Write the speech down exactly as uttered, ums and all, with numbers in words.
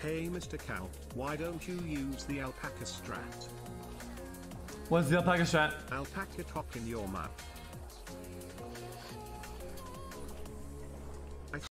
Hey Mister Cow, why don't you use the Alpaca Strat? What's the Alpaca Strat? Alpaca top in your map.